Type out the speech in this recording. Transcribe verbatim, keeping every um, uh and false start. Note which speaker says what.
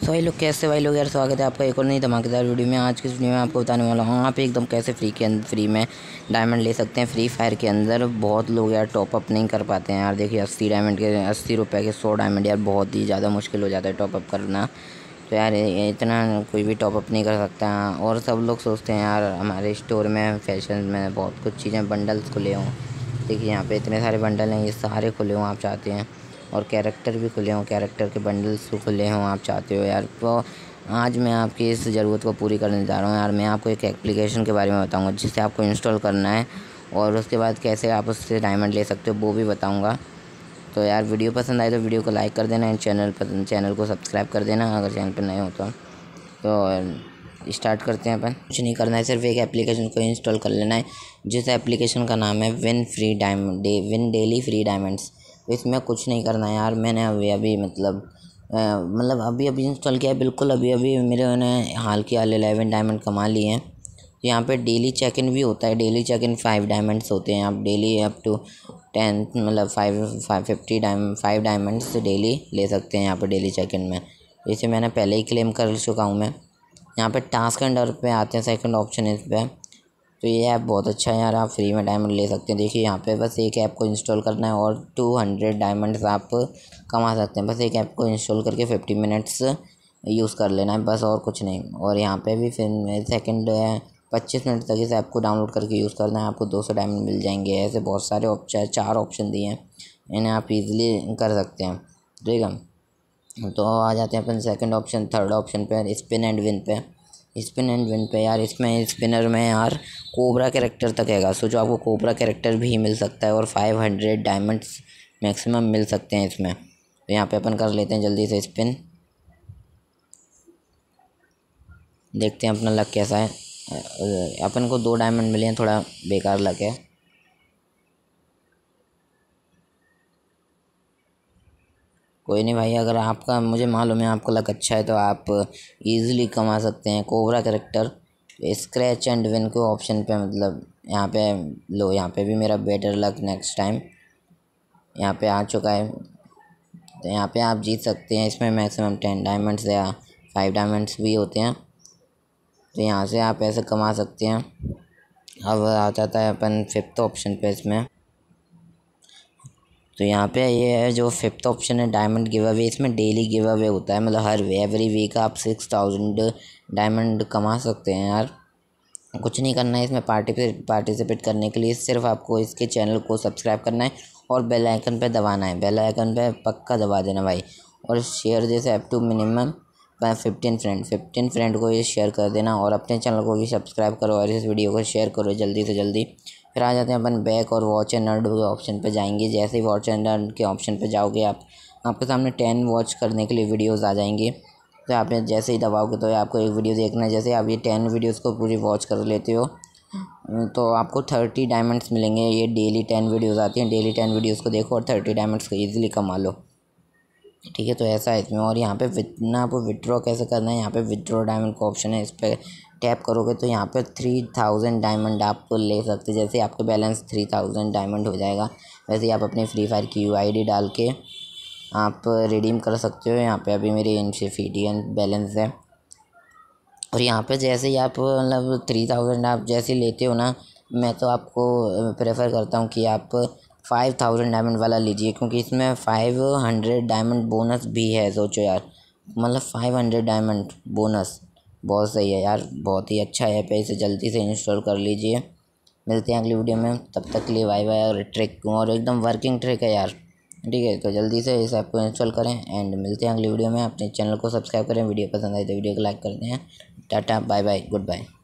Speaker 1: सो भाई लोग कैसे भाई लोग यार स्वागत है आपका एक और नई धमाकेदार वीडियो में। आज की इस वीडियो में आपको बताने वाला हूँ आप एकदम कैसे फ्री के अंदर फ्री में डायमंड ले सकते हैं। फ्री फायर के अंदर बहुत लोग यार टॉप अप नहीं कर पाते हैं यार। देखिए अस्सी डायमंड के अस्सी रुपये के सौ डायमंड यार बहुत ही ज़्यादा मुश्किल हो जाता है टॉप अप करना। तो यार इतना कोई भी टॉप अप नहीं कर सकता। और सब लोग सोचते हैं यार हमारे स्टोर में फैशन में बहुत कुछ चीज़ें बंडल्स खुले हों। देखिए यहाँ पे इतने सारे बंडल हैं, ये सारे खुले हों आप चाहते हैं, और कैरेक्टर भी खुले हों, कैरेक्टर के बंडल्स खुले हों आप चाहते हो यार। तो आज मैं आपकी इस ज़रूरत को पूरी करने जा रहा हूँ यार। मैं आपको एक एप्लीकेशन के बारे में बताऊँगा जिसे आपको इंस्टॉल करना है, और उसके बाद कैसे आप उससे डायमंड ले सकते हो वो भी बताऊँगा। तो यार वीडियो पसंद आए तो वीडियो को लाइक कर देना एंड चैनल पर चैनल को सब्सक्राइब कर देना अगर चैनल पर नए हो तो। तो स्टार्ट करते हैं। अपन कुछ नहीं करना है, सिर्फ एक एप्लीकेशन को इंस्टॉल कर लेना है जिस एप्लीकेशन का नाम है Win Free Diamond Day Win Daily Free Diamonds. तो इसमें कुछ नहीं करना है यार। मैंने अभी अभी मतलब मतलब अभी अभी इंस्टॉल किया है, बिल्कुल अभी अभी मेरे ने हाल के हाल इलेवन डायमंड कमा लिए हैं। तो यहाँ पे डेली चेक इन भी होता है। Daily check in five diamonds होते हैं। आप डेली अप टू टेन मतलब five five fifty diamond five diamonds daily ले सकते हैं यहाँ पे डेली चेक इन में। इसे मैंने पहले ही क्लेम कर चुका हूँ मैं। यहाँ पे टास्क एंड अर्न पे आते हैं, सेकंड ऑप्शन इस पर। तो ये ऐप बहुत अच्छा है यार, आप फ्री में डायमंड ले सकते हैं। देखिए यहाँ पे बस एक ऐप को इंस्टॉल करना है और टू हंड्रेड डायमंड्स आप कमा सकते हैं। बस एक ऐप को इंस्टॉल करके फिफ्टी मिनट्स यूज़ कर लेना है बस, और कुछ नहीं। और यहाँ पे भी फिर सेकंड पच्चीस मिनट तक इस ऐप को डाउनलोड करके यूज़ करना है, आपको दो सौ डायमंड मिल जाएंगे। ऐसे बहुत सारे ऑप्शन चार ऑप्शन दिए हैं, इन्हें आप ईज़िली कर सकते हैं। ठीक है, तो आ जाते हैं अपन सेकंड ऑप्शन थर्ड ऑप्शन पे, स्पिन एंड विन पे। स्पिन एंड विन पे यार इसमें स्पिनर में यार कोबरा कैरेक्टर तक हैगा। सो जो आपको कोबरा कैरेक्टर भी मिल सकता है और फाइव हंड्रेड डायमंड्स मैक्सिमम मिल सकते हैं इसमें। तो यहाँ पे अपन कर लेते हैं जल्दी से स्पिन, देखते हैं अपना लक कैसा है। अपन को दो डायमंड मिले हैं, थोड़ा बेकार लक है। कोई नहीं भाई, अगर आपका मुझे मालूम है आपका लक अच्छा है तो आप इजीली कमा सकते हैं। Cobra character scratch and win को ऑप्शन पे मतलब यहाँ पे लो, यहाँ पे भी मेरा बेटर लक नेक्स्ट टाइम यहाँ पे आ चुका है। तो यहाँ पे आप जीत सकते हैं। इसमें मैक्सिमम टेन डायमंड्स या फाइव डायमंड्स भी होते हैं, तो यहाँ से आप ऐसे कमा सकते हैं। अब आ जाता है अपन फिफ्थ ऑप्शन पे इसमें। तो यहाँ पे ये है जो फिफ्थ ऑप्शन है डायमंड गिव अवे। इसमें डेली गिव अवे होता है, मतलब हर एवरी वीक आप सिक्स थाउजेंड डायमंड कमा सकते हैं यार। कुछ नहीं करना है इसमें पार्टिसिपेट पार्टिसिपेट करने के लिए, सिर्फ आपको इसके चैनल को सब्सक्राइब करना है और बेल आइकन पे दबाना है। बेल आइकन पे पक्का दबा देना भाई, और शेयर जैसे up to minimum fifteen friend fifteen friend को ये शेयर कर देना, और अपने चैनल को भी सब्सक्राइब करो और इस वीडियो को शेयर करो जल्दी से जल्दी। फिर आ जाते हैं अपन बैक और वॉच एंड अर्न के ऑप्शन पे जाएंगे। जैसे ही वॉच एंड अर्न के ऑप्शन पे जाओगे आप आपके सामने टेन वॉच करने के लिए वीडियोस आ जाएंगे। तो आपने जैसे ही दबाओगे तो आपको एक वीडियो देखना है। जैसे आप ये टेन वीडियोस को पूरी वॉच कर लेते हो तो आपको थर्टी डायमंड्स मिलेंगे। ये डेली टेन वीडियोस आती हैं, डेली टेन वीडियोस को देखो और थर्टी डायमंड्स को ईजिली कमा लो। ठीक है, तो ऐसा है इसमें। और यहाँ पे ना आपको विड्रॉ कैसे करना है, यहाँ पे विड्रॉ डायमंड का ऑप्शन है, इस पर टैप करोगे तो यहाँ पे थ्री थाउजेंड डायमंड आप ले सकते हैं। जैसे आपके बैलेंस थ्री थाउजेंड डायमंड हो जाएगा, वैसे ही आप अपनी फ्री फायर की यू आई डी डाल के आप रिडीम कर सकते हो। यहाँ पे अभी मेरी इनफिनिटी बैलेंस है, और यहाँ पे जैसे ही आप मतलब थ्री थाउजेंड आप जैसे लेते हो ना, मैं तो आपको प्रेफर करता हूँ कि आप फाइव थाउजेंड डायमंड वाला लीजिए, क्योंकि इसमें फाइव हंड्रेड डायमंड बोनस भी है। सोचो यार, मतलब फाइव हंड्रेड डायमंड बोनस बहुत सही है यार, बहुत ही अच्छा ऐप है। इसे जल्दी से इंस्टॉल कर लीजिए। मिलते हैं अगली वीडियो में, तब तक के लिए बाय बाय। और ट्रिक और एकदम वर्किंग ट्रिक है यार, ठीक है। तो जल्दी से इस ऐप को इंस्टॉल करें एंड मिलते हैं अगली वीडियो में। अपने चैनल को सब्सक्राइब करें, वीडियो पसंद आए तो वीडियो को लाइक करते हैं। Tata bye bye good bye.